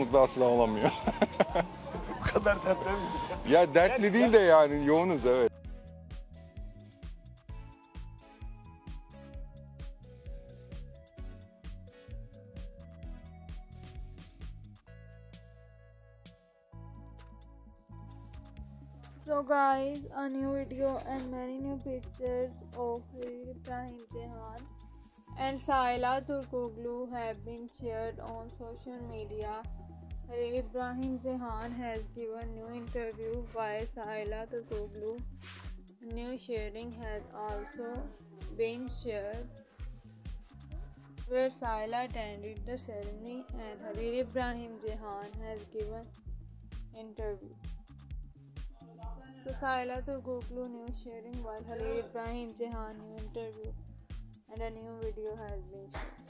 da asla olamıyor. Bu kadar dertli mi? Ya dertli değil de yani yoğunuz, evet. So guys, a new video and many new pictures of Ibrahim Jehan and Saila Turkoglu have been shared on social media. Ibrahim Jehan has given new interview by Saila Turkoglu. New sharing has also been shared where Saila attended the ceremony and Halil Ibrahim Jehan has given interview. So Saila Turkoglu new sharing while Halil Ibrahim Jehan new interview and a new video has been shared.